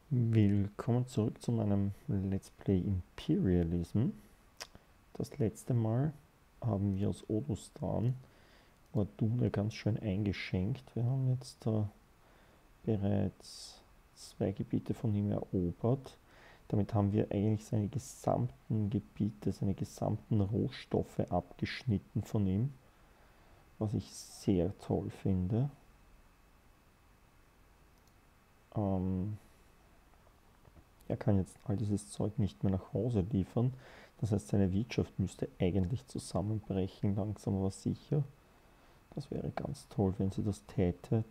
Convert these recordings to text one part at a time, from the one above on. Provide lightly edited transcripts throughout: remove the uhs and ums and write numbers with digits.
Willkommen zurück zu meinem Let's Play Imperialism. Das letzte Mal haben wir aus Odustan Ordune ganz schön eingeschenkt. Wir haben jetzt bereits 2 Gebiete von ihm erobert. Damit haben wir eigentlich seine gesamten Gebiete, seine gesamten Rohstoffe abgeschnitten von ihm, was ich sehr toll finde. Er kann jetzt all dieses Zeug nicht mehr nach Hause liefern. Das heißt, seine Wirtschaft müsste eigentlich zusammenbrechen, langsam aber sicher. Das wäre ganz toll, wenn sie das täte.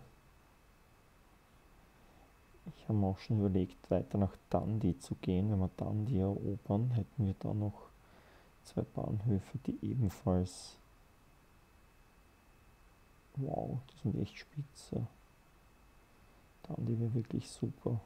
Ich habe mir auch schon überlegt, weiter nach Dundee zu gehen. Wenn wir Dundee erobern, hätten wir da noch 2 Bahnhöfe, die ebenfalls... Wow, die sind echt spitze. Dundee wäre wirklich super.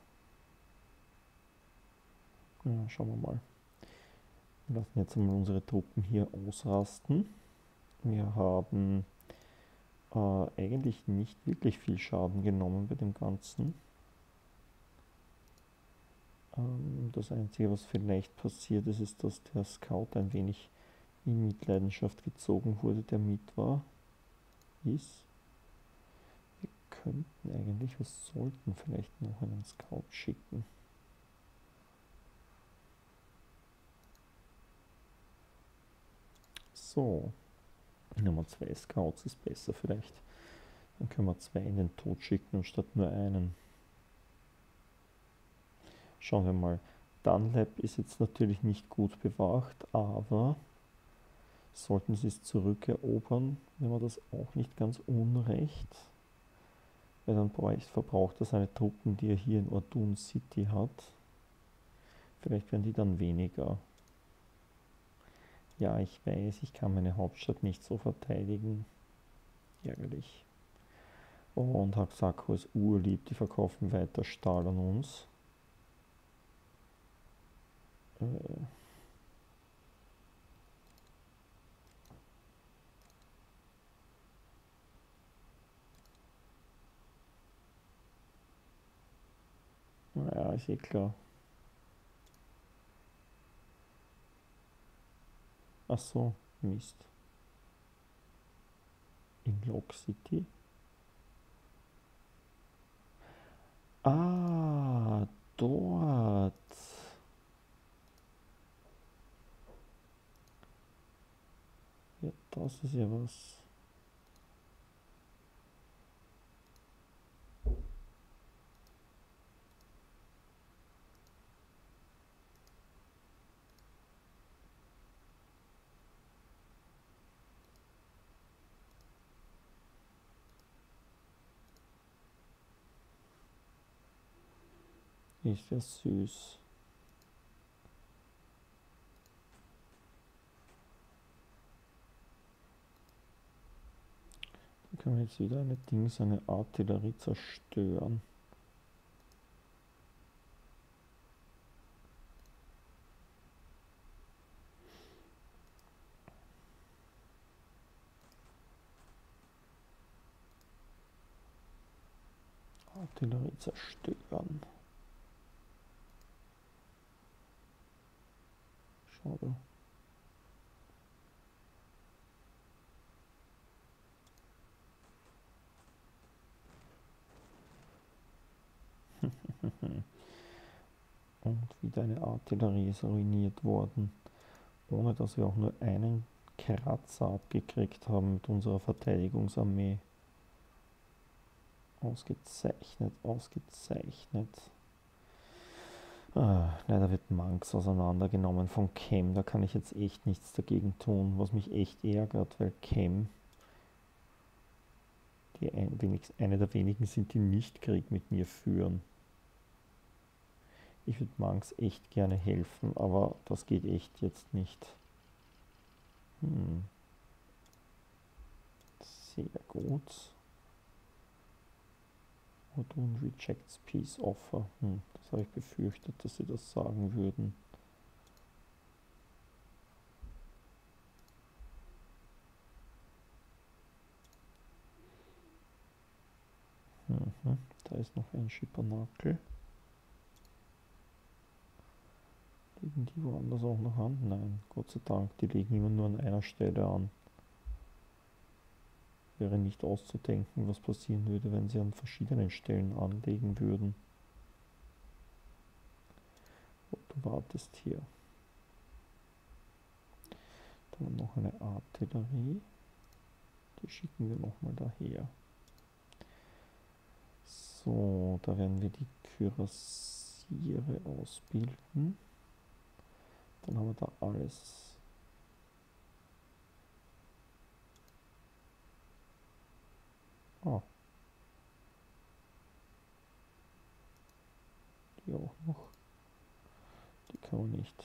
Ja, schauen wir mal. Wir lassen jetzt einmal unsere Truppen hier ausrasten. Wir haben eigentlich nicht wirklich viel Schaden genommen bei dem Ganzen. Das Einzige, was vielleicht passiert ist, ist, dass der Scout ein wenig in Mitleidenschaft gezogen wurde, der mit war. Wir könnten eigentlich, wir sollten vielleicht noch einen Scout schicken. So, Nummer 2 Scouts ist besser vielleicht. Dann können wir 2 in den Tod schicken anstatt nur einen. Schauen wir mal. Dunlap ist jetzt natürlich nicht gut bewacht, aber sollten sie es zurückerobern, wäre mir das auch nicht ganz unrecht. Weil dann verbraucht er seine Truppen, die er hier in Ordune City hat. Vielleicht werden die dann weniger. Ja, ich weiß, ich kann meine Hauptstadt nicht so verteidigen. Ärgerlich. Und Haxako ist urlieb, die verkaufen weiter Stahl an uns. Naja, ist eh klar. Ach so, Mist. In Lock City? Ah, dort. Ja, das ist ja was. Ist ja süß. Dann können wir jetzt wieder eine Artillerie zerstören. Artillerie zerstören. Schade. Und wieder eine Artillerie ist ruiniert worden, ohne dass wir auch nur einen Kratzer abgekriegt haben mit unserer Verteidigungsarmee. Ausgezeichnet, ausgezeichnet. Leider wird Manx auseinandergenommen von Chem, da kann ich jetzt echt nichts dagegen tun, was mich echt ärgert, weil Chem eine der wenigen sind, die nicht Krieg mit mir führen. Ich würde Manx echt gerne helfen, aber das geht echt jetzt nicht. Sehr gut. Ordune rejects peace offer. Das habe ich befürchtet, dass sie das sagen würden. Da ist noch ein Schippernakel. Liegen die woanders auch noch an? Nein, Gott sei Dank, die liegen immer nur an einer Stelle an. Wäre nicht auszudenken, was passieren würde, wenn sie an verschiedenen Stellen anlegen würden. Und du wartest hier. Dann noch eine Artillerie. Die schicken wir nochmal daher. So, da werden wir die Kürassiere ausbilden. Dann haben wir da alles. Ah. Die auch noch. Die kann man nicht.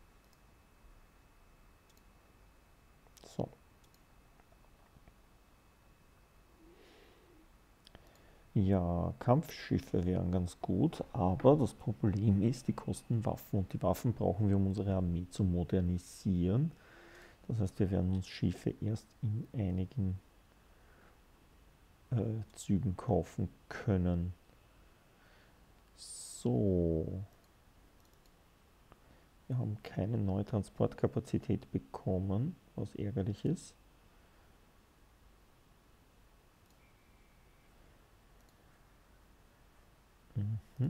So. Ja, Kampfschiffe wären ganz gut, aber das Problem ist, die kosten Waffen und die Waffen brauchen wir, um unsere Armee zu modernisieren. Das heißt, wir werden uns Schiffe erst in einigen Zügen kaufen können. So. Wir haben keine neue Transportkapazität bekommen, was ärgerlich ist. Mhm.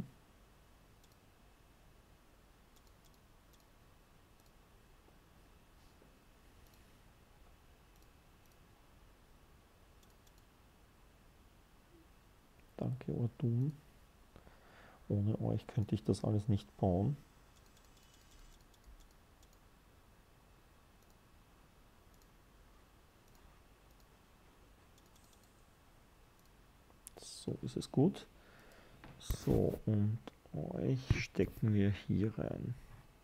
Danke, Ordun. Ohne euch könnte ich das alles nicht bauen. So ist es gut. So, und euch stecken wir hier rein.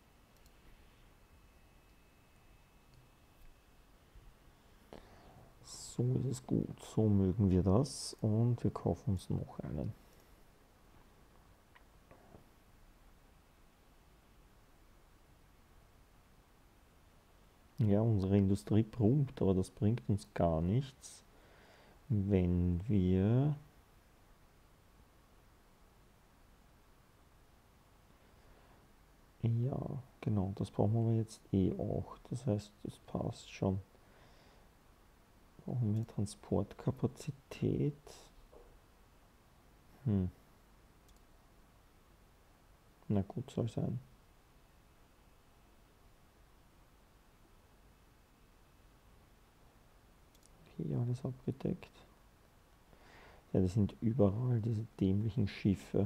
So ist es gut. So mögen wir das. Und wir kaufen uns noch einen. Ja, unsere Industrie brummt, aber das bringt uns gar nichts, wenn wir ja, genau, das brauchen wir jetzt eh auch. Das heißt, das passt schon. Brauchen wir Transportkapazität. Na gut, soll sein. Hier alles abgedeckt. Ja, das sind überall diese dämlichen Schiffe.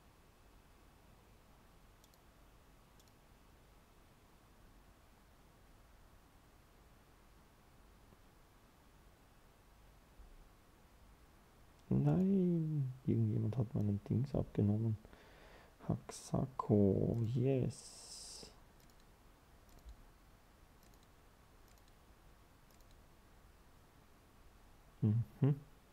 Nein, irgendjemand hat meinen Dings abgenommen. Haxako, yes. Mhm.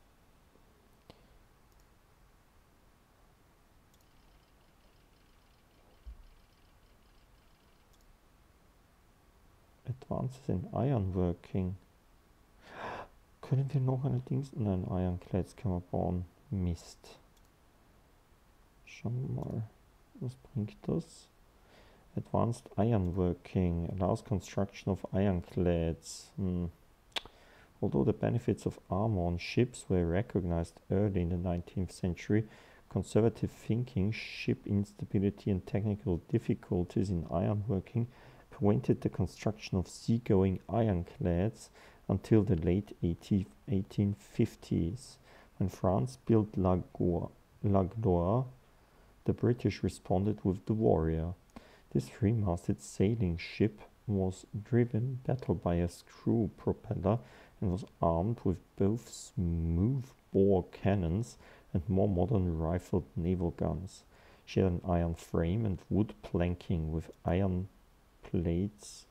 Advances in Ironworking. Können wir noch eine Dings? Nein, Ironclads können wir bauen. Mist. Schauen wir mal. Was bringt das? Advanced Ironworking allows construction of ironclads. Although the benefits of armor on ships were recognized early in the 19th century, conservative thinking, ship instability, and technical difficulties in ironworking prevented the construction of seagoing ironclads until the late 1850s. When France built La Gloire, the British responded with the Warrior. This three-masted sailing ship was driven battle by a screw propeller and was armed with both smooth-bore cannons and more modern rifled naval guns. She had an iron frame and wood planking with iron plates,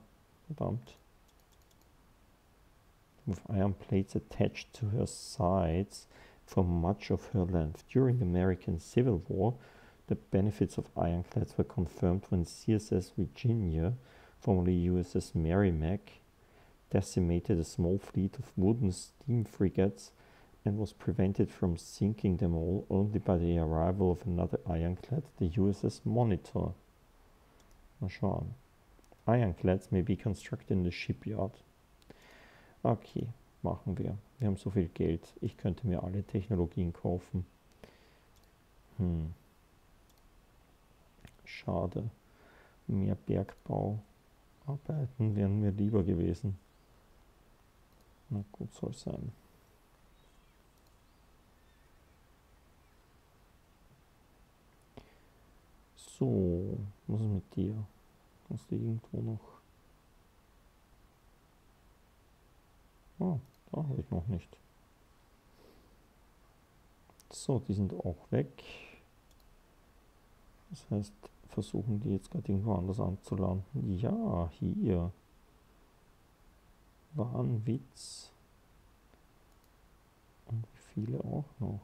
with iron plates attached to her sides for much of her length. During the American Civil War, the benefits of ironclads were confirmed when CSS Virginia, formerly USS Merrimack, decimated a small fleet of wooden steam frigates and was prevented from sinking them all only by the arrival of another ironclad, the USS Monitor. Mal schauen. Ironclads may be constructed in the shipyard. Okay, machen wir. Wir haben so viel Geld. Ich könnte mir alle Technologien kaufen. Schade. Mehr Bergbauarbeiten wären mir lieber gewesen. Na gut, soll sein. So, was ist mit dir? Hast du irgendwo noch? Oh, da habe ich noch nicht. So, die sind auch weg. Das heißt, versuchen die jetzt gerade irgendwo anders anzulanden. Ja, hier. War ein Witz. Und wie viele auch noch.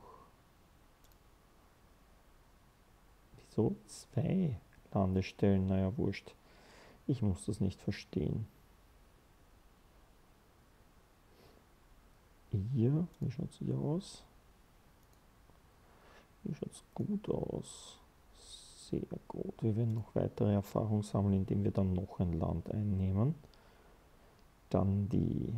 Wieso 2 Landestellen? Naja, wurscht. Ich muss das nicht verstehen. Hier, wie schaut es hier aus? Hier schaut es gut aus. Sehr gut. Wir werden noch weitere Erfahrung sammeln, indem wir dann noch ein Land einnehmen. Dann die...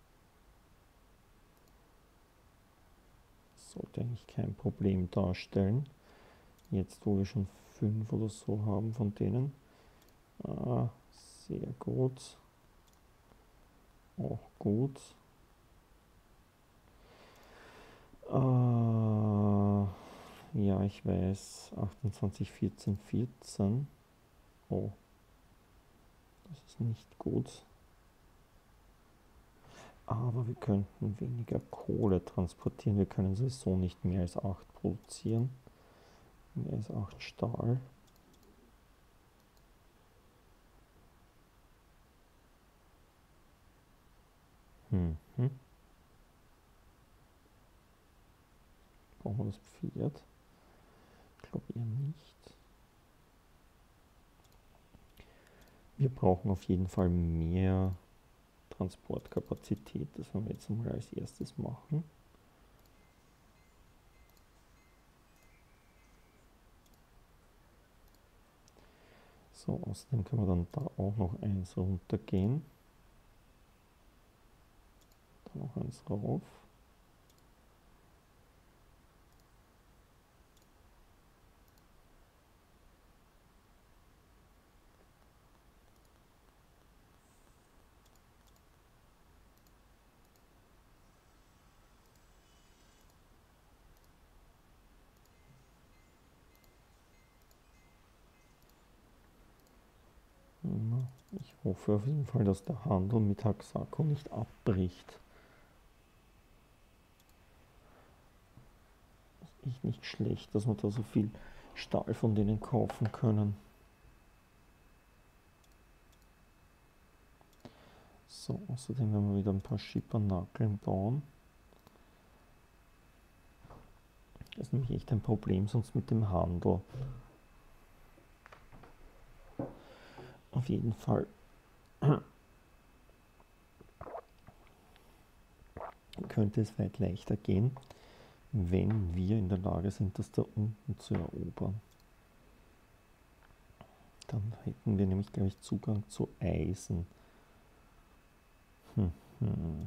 Sollte eigentlich kein Problem darstellen. Jetzt, wo wir schon 5 oder so haben von denen. Ah, sehr gut. Auch gut. Ja, ich weiß. 28, 14, 14. Oh. Das ist nicht gut. Aber wir könnten weniger Kohle transportieren. Wir können sowieso nicht mehr als 8 produzieren. Mehr als 8 Stahl. Brauchen wir das Pferd? Ich glaube eher nicht. Wir brauchen auf jeden Fall mehr Transportkapazität. Das werden wir jetzt mal als erstes machen. So, außerdem können wir dann da auch noch eins runtergehen. Da noch eins rauf. Ich hoffe auf jeden Fall, dass der Handel mit Haxako nicht abbricht. Das ist echt nicht schlecht, dass wir da so viel Stahl von denen kaufen können. So, außerdem werden wir wieder ein paar Schippernackeln bauen. Das ist nämlich echt ein Problem sonst mit dem Handel. Auf jeden Fall könnte es weit leichter gehen, wenn wir in der Lage sind, das da unten zu erobern. Dann hätten wir nämlich, glaube ich, Zugang zu Eisen. Wenn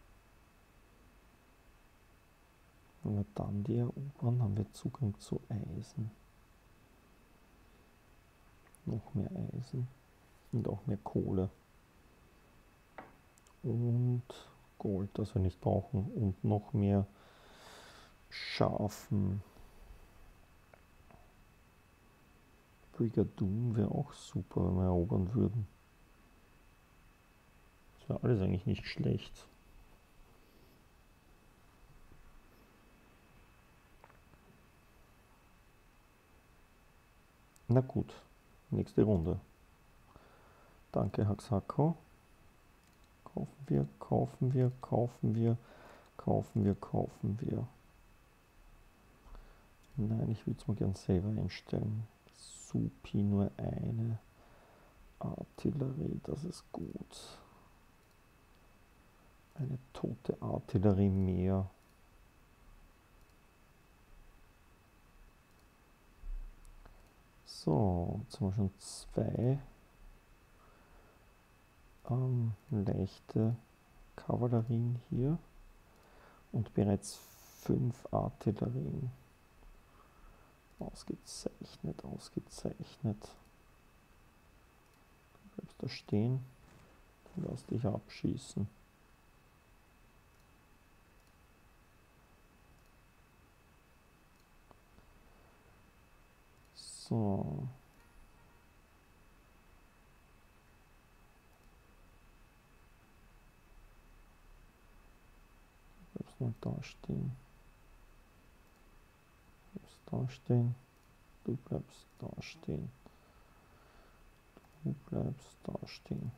wir dann die erobern, haben wir Zugang zu Eisen. Noch mehr Eisen und auch mehr Kohle. Und Gold, das wir nicht brauchen. Und noch mehr Schafen. Brigadoon wäre auch super, wenn wir erobern würden. Das wäre alles eigentlich nicht schlecht. Na gut, nächste Runde. Danke, Haxako. Kaufen wir, kaufen wir, kaufen wir, kaufen wir, kaufen wir. Nein, ich würde es mal gern selber einstellen. Supi, nur eine Artillerie, das ist gut. Eine tote Artillerie mehr. So, jetzt haben wir schon 2. leichte Kavallerien hier und bereits 5 Artillerien. Ausgezeichnet, ausgezeichnet. Du bleibst da stehen, lass dich abschießen. So. Du bleibst mal da stehen. Du bleibst da stehen. Du bleibst da stehen. Du bleibst da stehen.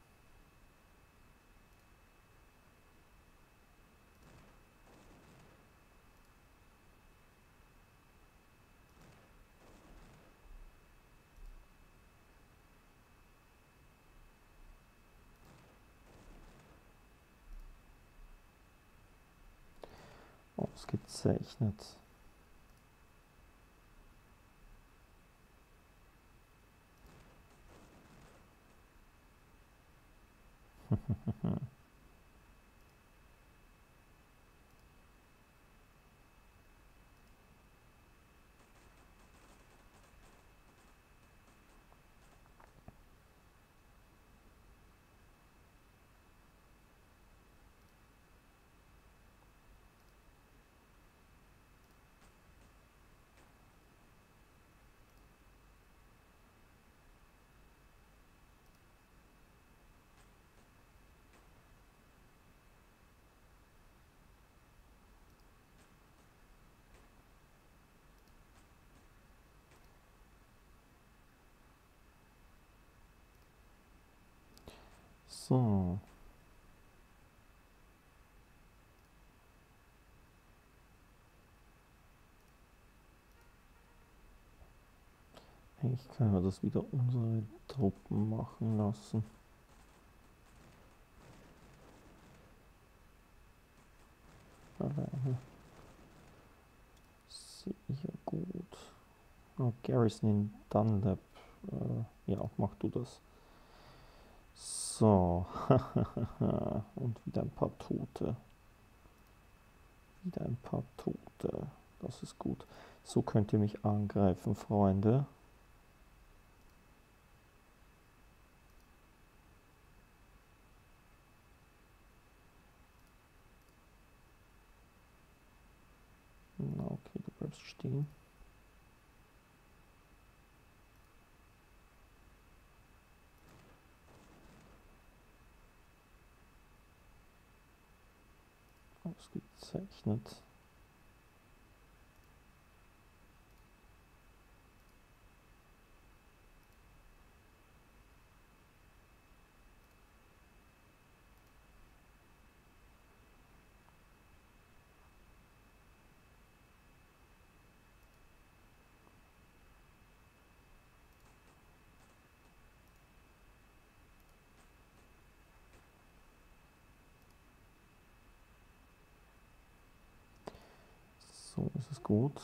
Ausgezeichnet. So. Eigentlich können wir das wieder unsere Truppen machen lassen. Alleine. Sehr gut. Oh, Garrison in Dunlap. Ja, mach du das. So. Und wieder ein paar Tote. Wieder ein paar Tote. Das ist gut. So könnt ihr mich angreifen, Freunde. Na, okay, du bleibst stehen. Ausgezeichnet. So ist es gut.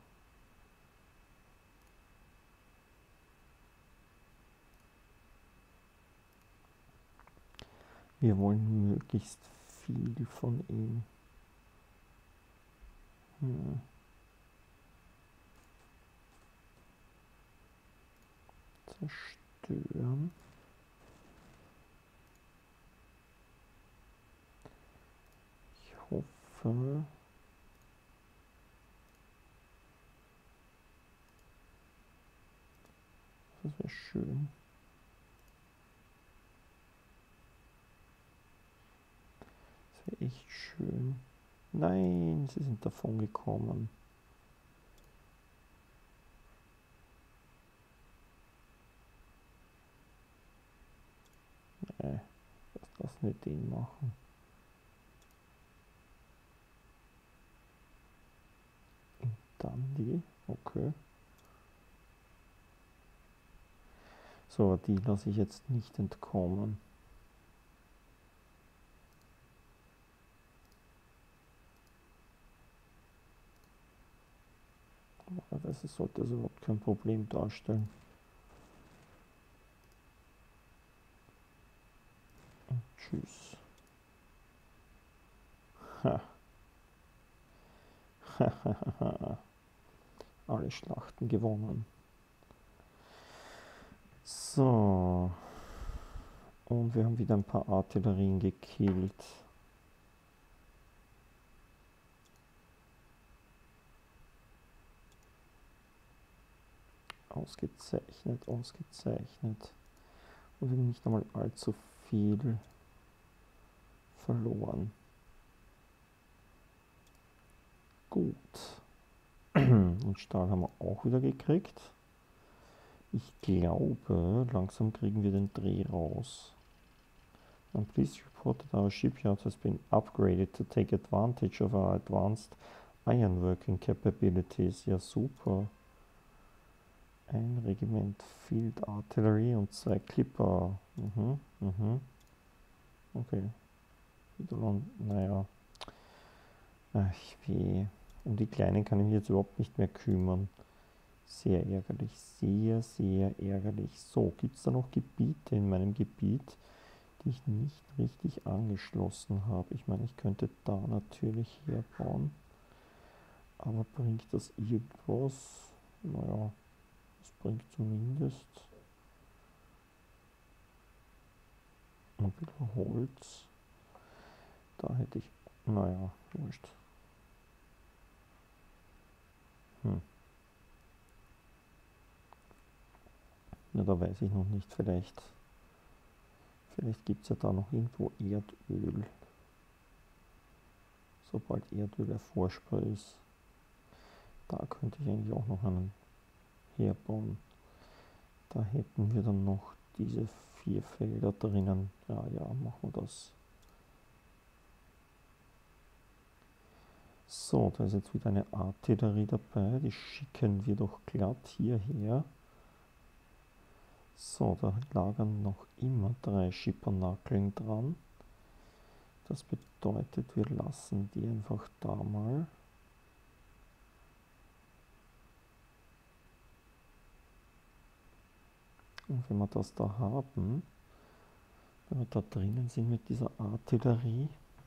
Wir wollen möglichst viel von ihm. Zerstören. Ich hoffe, das wäre schön. Das wäre echt schön. Nein, sie sind davon gekommen. Nee, lass nicht den machen. Dann die, okay. So, aber die lasse ich jetzt nicht entkommen. Normalerweise sollte das überhaupt kein Problem darstellen. Tschüss. Alle Schlachten gewonnen. So. Und wir haben wieder ein paar Artillerien gekillt. Ausgezeichnet, ausgezeichnet. Und wir haben nicht einmal allzu viel verloren. Gut. Und Stahl haben wir auch wieder gekriegt. Ich glaube, langsam kriegen wir den Dreh raus. And please report that our shipyard has been upgraded to take advantage of our advanced ironworking capabilities. Ja, super. Ein Regiment Field Artillery und 2 Clipper. Okay. Naja. Ach weh. Um die Kleinen kann ich mich jetzt überhaupt nicht mehr kümmern. Sehr ärgerlich. Sehr, sehr ärgerlich. So, gibt es da noch Gebiete in meinem Gebiet, die ich nicht richtig angeschlossen habe? Ich meine, ich könnte da natürlich herbauen. Aber bringt das irgendwas? Naja, das bringt zumindest ein bisschen Holz. Da hätte ich, naja, wurscht. Ja, da weiß ich noch nicht, vielleicht gibt es ja da noch irgendwo Erdöl. Sobald Erdöl erforschbar ist, da könnte ich eigentlich auch noch einen herbauen. Da hätten wir dann noch diese 4 Felder drinnen. Ja, machen wir das. So, da ist jetzt wieder eine Artillerie dabei. Die schicken wir doch glatt hierher. So, da lagern noch immer 3 Schippernackeln dran. Das bedeutet, wir lassen die einfach da mal. Und wenn wir das da haben, wenn wir da drinnen sind mit dieser Artillerie.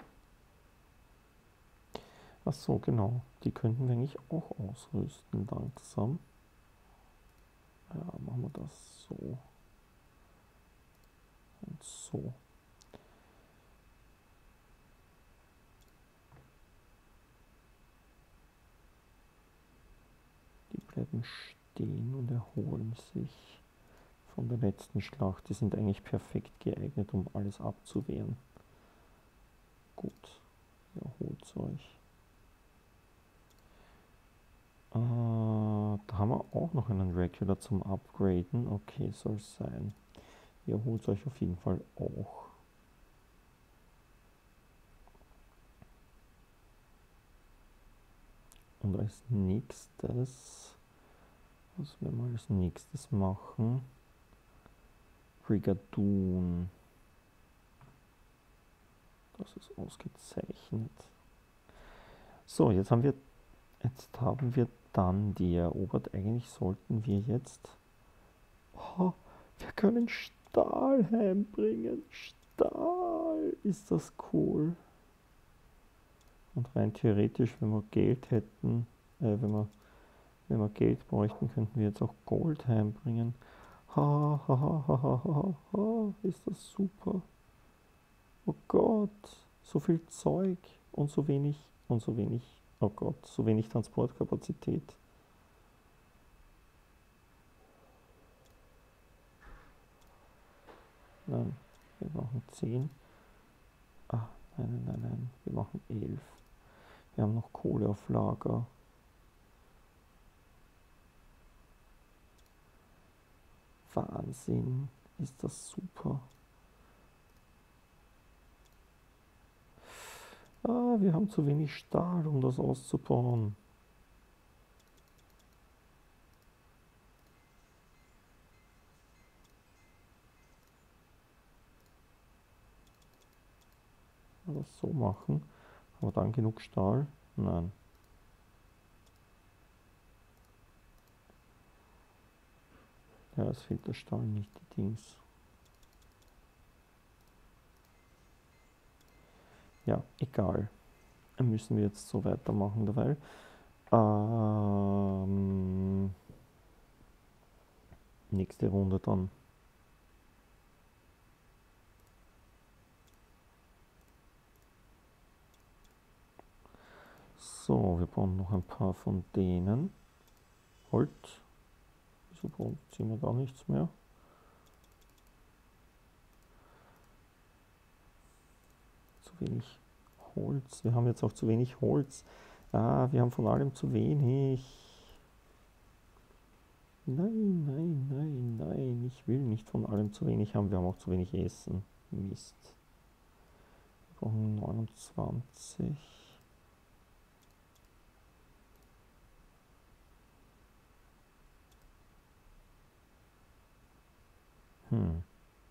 Ach so, genau, die könnten wir eigentlich auch ausrüsten langsam. Ja, machen wir das so. Und so. Die bleiben stehen und erholen sich von der letzten Schlacht. Die sind eigentlich perfekt geeignet, um alles abzuwehren. Gut, erholt euch. Da haben wir auch noch einen Regular zum Upgraden. Okay, soll es sein. Ihr holt euch auf jeden Fall auch. Und als nächstes, was werden wir als nächstes machen? Brigadoon. Das ist ausgezeichnet. So, jetzt haben wir dann die erobert. Eigentlich sollten wir jetzt... Oh, wir können Stahl heimbringen. Stahl, ist das cool. Und rein theoretisch, wenn wir Geld hätten, wenn wir Geld bräuchten, könnten wir jetzt auch Gold heimbringen. Ha, ha, ha, ha, ha, ha, ha, ist das super. Oh Gott, so viel Zeug und so wenig, oh Gott, so wenig Transportkapazität. Nein, wir machen 10. Ah, nein, wir machen 11. Wir haben noch Kohle auf Lager. Wahnsinn, ist das super. Ah, wir haben zu wenig Stahl, um das auszubauen. Mal das so machen. Aber dann genug Stahl? Nein. Ja, es fehlt der Stahl nicht, die Dings. Ja, egal. Müssen wir jetzt so weitermachen dabei. Nächste Runde dann. So, wir brauchen noch ein paar von denen. Holz. Wieso produzieren wir gar nichts mehr? Zu wenig Holz. Wir haben jetzt auch zu wenig Holz. Ah, wir haben von allem zu wenig. Nein, nein, nein, nein. Ich will nicht von allem zu wenig haben. Wir haben auch zu wenig Essen. Mist. Wir brauchen 29. Hm.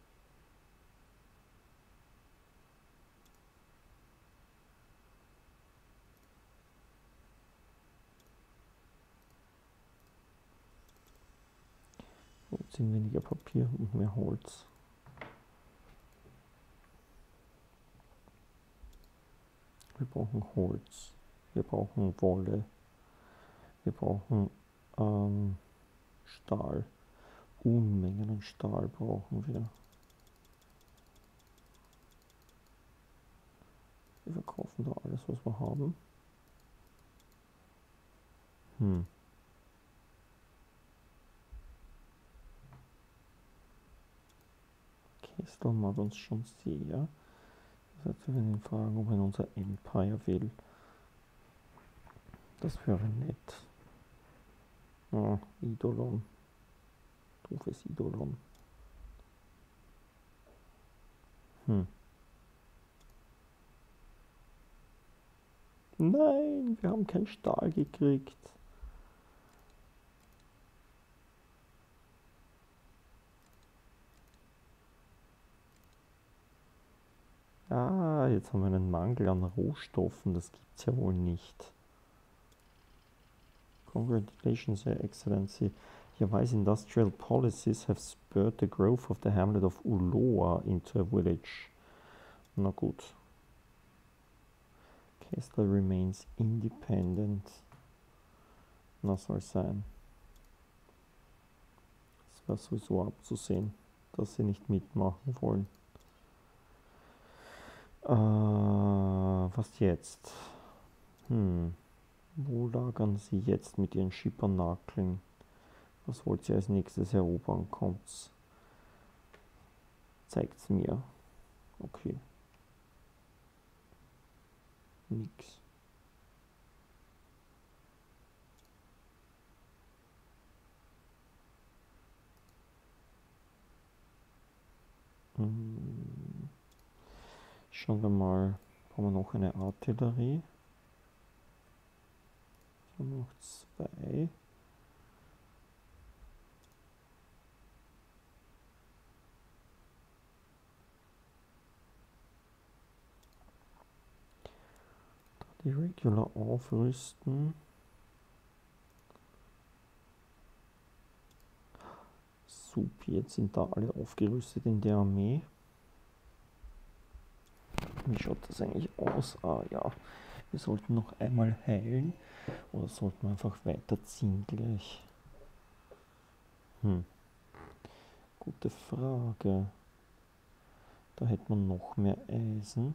Produzieren weniger Papier und mehr Holz. Wir brauchen Holz. Wir brauchen Wolle. Wir brauchen Stahl. Unmengen an Stahl brauchen wir. Wir verkaufen da alles, was wir haben. Kestel mag uns schon sehr. Das heißt, wir werden ihn fragen, ob er in unser Empire will. Das wäre nett. Ah, Idolon. Doofes Idolon. Nein, wir haben keinen Stahl gekriegt. Ah, jetzt haben wir einen Mangel an Rohstoffen. Das gibt's ja wohl nicht. Congratulations, Your Excellency. Your wise industrial policies have spurred the growth of the hamlet of Uloa into a village. Na gut. Kessler remains independent. Na, soll sein. Es war sowieso abzusehen, dass sie nicht mitmachen wollen. Was jetzt? Wo lagern sie jetzt mit ihren Schippernakeln? Was wollt ihr als nächstes erobern? Kommt's. Zeigt's mir. Okay. Nix. Schauen wir mal. Haben wir noch eine Artillerie? Wir haben noch 2. Die Regular aufrüsten. Super, jetzt sind da alle aufgerüstet in der Armee. Wie schaut das eigentlich aus? Ah ja, wir sollten noch einmal heilen. Oder sollten wir einfach weiterziehen gleich? Gute Frage. Da hätte man noch mehr Eisen.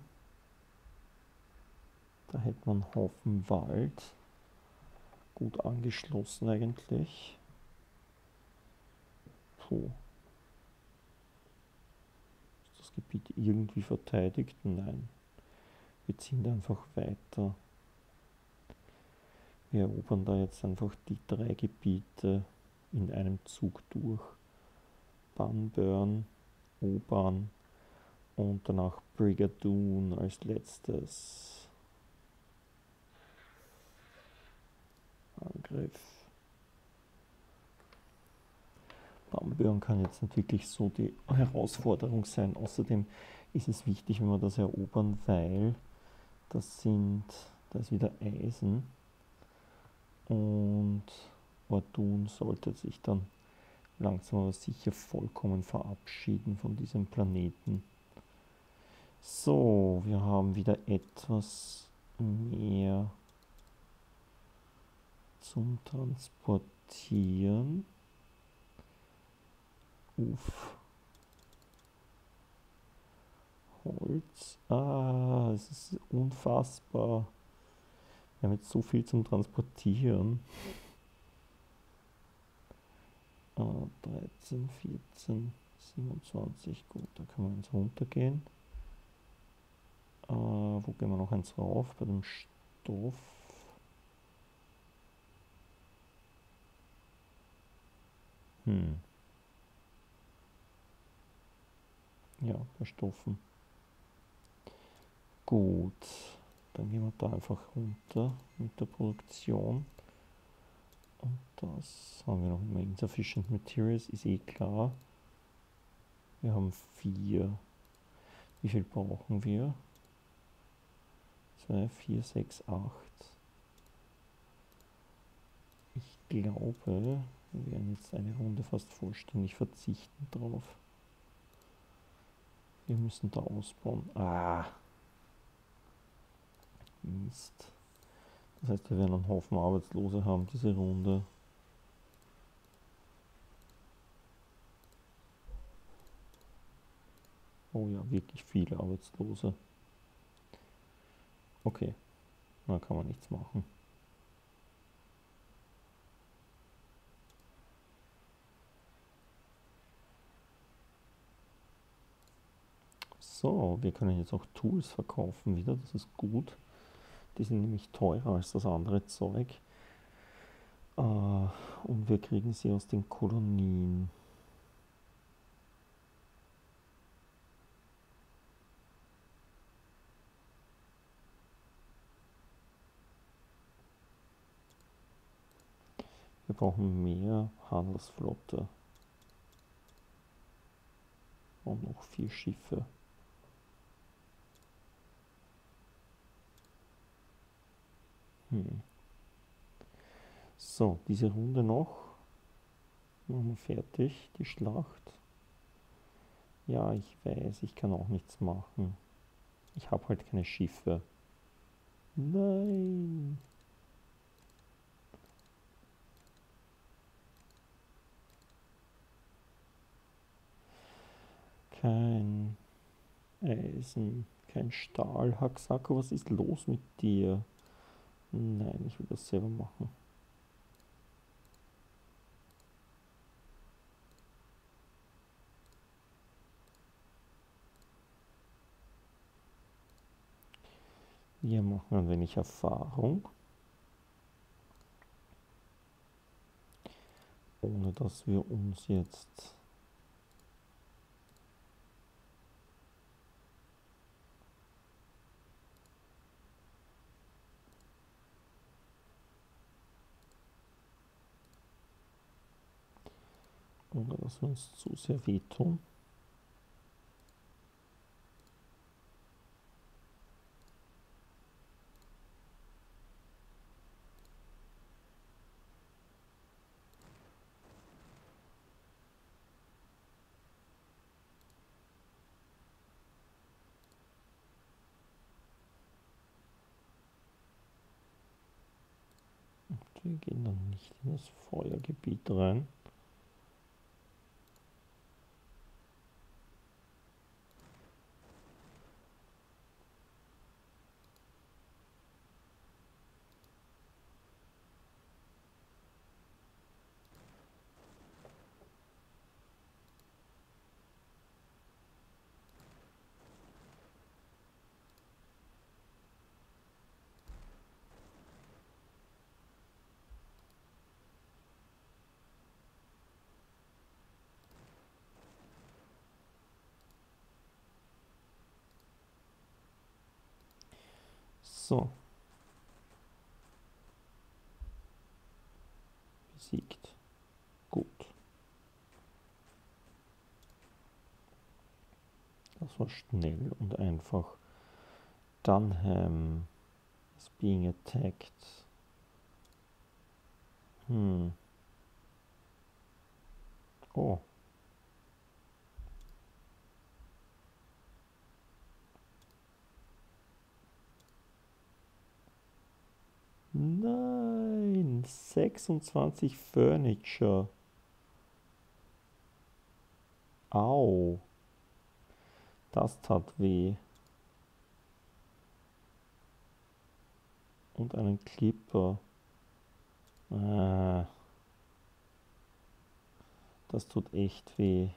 Da hätte man einen Haufen Wald. Gut angeschlossen eigentlich. Puh. Ist das Gebiet irgendwie verteidigt? Nein. Wir ziehen da einfach weiter. Wir erobern da jetzt einfach die 3 Gebiete in einem Zug durch. Banburn, Oban und danach Brigadoon als letztes. Angriff. Banburn kann jetzt nicht wirklich so die Herausforderung sein. Außerdem ist es wichtig, wenn wir das erobern, weil da ist wieder Eisen. Und Ordun sollte sich dann langsam aber sicher vollkommen verabschieden von diesem Planeten. So, wir haben wieder etwas mehr zum Transportieren. Uff. Holz. Ah, es ist unfassbar. Wir haben jetzt so viel zum Transportieren. 13, 14, 27. Gut, da können wir jetzt runtergehen. Wo gehen wir noch eins rauf? Bei dem Stoff. Ja, bei Stoffen. Gut, dann gehen wir da einfach runter mit der Produktion. Und das haben wir noch immer. Insufficient Materials, ist eh klar. Wir haben 4. Wie viel brauchen wir? 2, 4, 6, 8. Ich glaube, wir werden jetzt eine Runde fast vollständig verzichten drauf. Wir müssen da ausbauen. Ah! Mist. Das heißt, wir werden einen Haufen Arbeitslose haben, diese Runde. Oh ja, wirklich viele Arbeitslose. Okay, da kann man nichts machen. So, wir können jetzt auch Tools verkaufen wieder, das ist gut. Die sind nämlich teurer als das andere Zeug. Und wir kriegen sie aus den Kolonien. Wir brauchen mehr Handelsflotte. Und noch 4 Schiffe. So, diese Runde noch. Machen wir fertig, die Schlacht. Ja, ich weiß, ich kann auch nichts machen. Ich habe halt keine Schiffe. Nein. Kein Eisen, kein Stahl. Haxako, was ist los mit dir? Nein, ich will das selber machen. Wir machen ein wenig Erfahrung. Ohne dass wir uns jetzt zu sehr wehtun. Und wir gehen dann nicht in das Feuergebiet rein. So. Besiegt. Gut. Das war schnell und einfach. Dunham is being attacked. Oh. Nein, 26 Furniture. Au, das tat weh. Und einen Clipper. Das tut echt weh.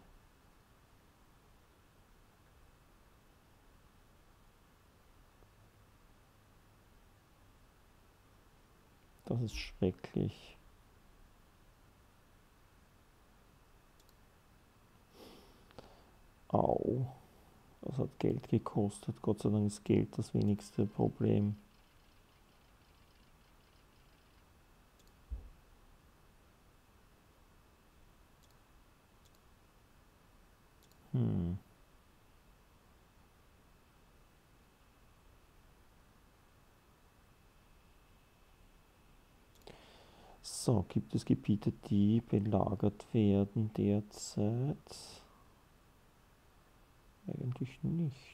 Das ist schrecklich. Au, das hat Geld gekostet. Gott sei Dank ist Geld das wenigste Problem. So, gibt es Gebiete, die belagert werden derzeit? Eigentlich nicht.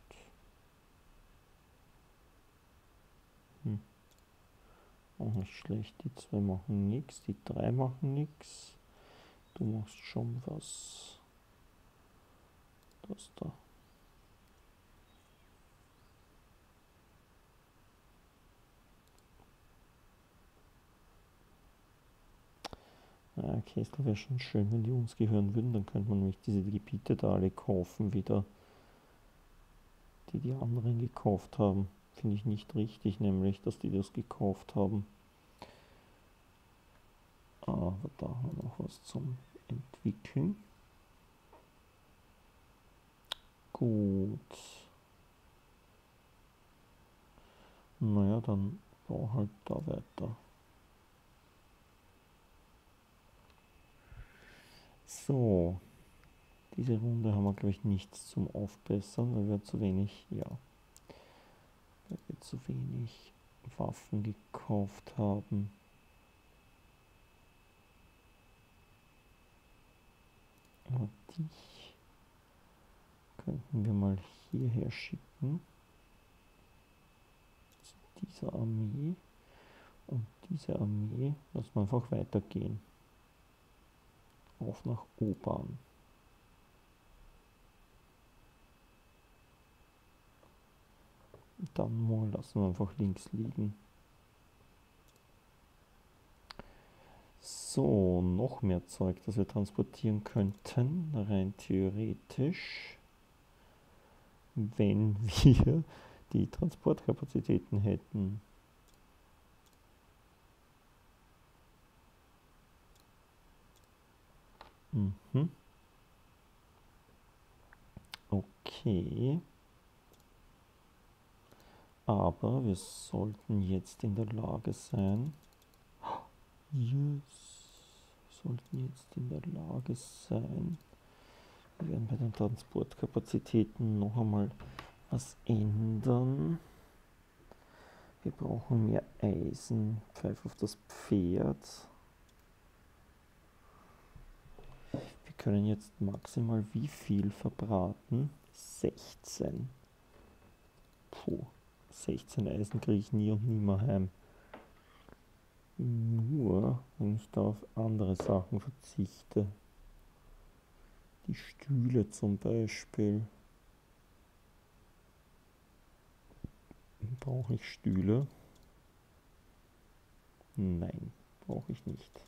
Auch nicht schlecht. Die 2 machen nichts, die 3 machen nichts. Du machst schon was. Das da. Kessel wäre schon schön, wenn die uns gehören würden. Dann könnte man nämlich diese Gebiete da alle kaufen wieder, die die anderen gekauft haben. Finde ich nicht richtig, nämlich, dass die das gekauft haben. Aber da haben wir noch was zum Entwickeln. Gut. Naja, dann bau halt da weiter. So, diese Runde haben wir, glaube ich, nichts zum Aufbessern, weil wir zu wenig, weil wir zu wenig Waffen gekauft haben. Aber dich könnten wir mal hierher schicken. Zu dieser Armee. Und diese Armee lassen wir einfach weitergehen. Auf nach Oban. Dann mal lassen wir einfach links liegen. So, noch mehr Zeug, das wir transportieren könnten, rein theoretisch, wenn wir die Transportkapazitäten hätten. Okay. Aber wir sollten jetzt in der Lage sein. Yes. Wir sollten jetzt in der Lage sein. Wir werden bei den Transportkapazitäten noch einmal was ändern. Wir brauchen mehr Eisen. Pfeif auf das Pferd. Wir können jetzt maximal wie viel verbraten? 16. Puh, 16 Eisen kriege ich nie und nimmer heim. Nur, wenn ich da auf andere Sachen verzichte. Die Stühle zum Beispiel. Brauche ich Stühle? Nein, brauche ich nicht.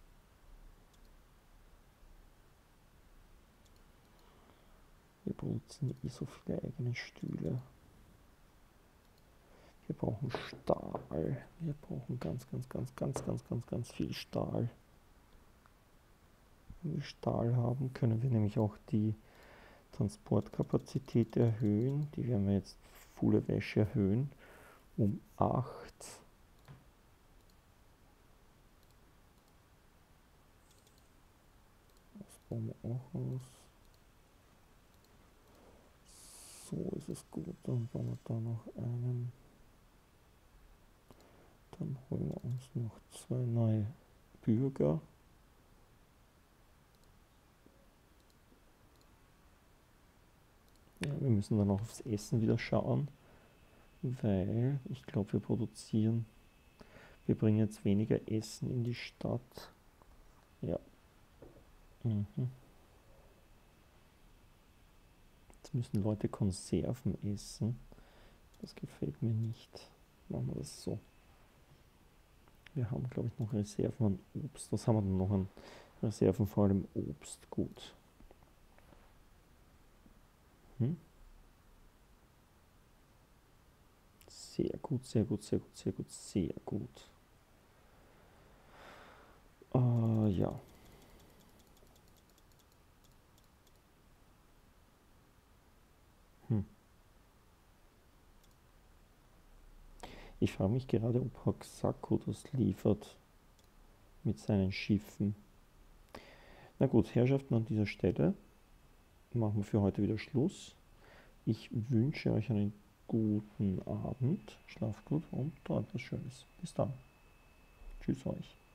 Wir benutzen eh so viele eigene Stühle. Wir brauchen Stahl. Wir brauchen ganz viel Stahl. Wenn wir Stahl haben, können wir nämlich auch die Transportkapazität erhöhen. Die werden wir jetzt Fulle Wäsche erhöhen um 8. Das bauen wir auch aus. So ist es gut. Dann bauen wir da noch einen. Dann holen wir uns noch 2 neue Bürger. Ja, wir müssen dann auch aufs Essen wieder schauen, weil ich glaube, wir produzieren Wir bringen jetzt weniger Essen in die Stadt. Ja. Mhm. Jetzt müssen Leute Konserven essen. Das gefällt mir nicht. Machen wir das so. Wir haben, glaube ich, noch Reserven an Obst. Was haben wir denn noch an Reserven? Vor allem Obst. Gut. Sehr gut, sehr gut, sehr gut, sehr gut, sehr gut. Ja. Ich frage mich gerade, ob Hoxaku das liefert mit seinen Schiffen. Na gut, Herrschaften, an dieser Stelle machen wir für heute wieder Schluss. Ich wünsche euch einen guten Abend, schlaft gut und träumt was Schönes. Bis dann. Tschüss euch.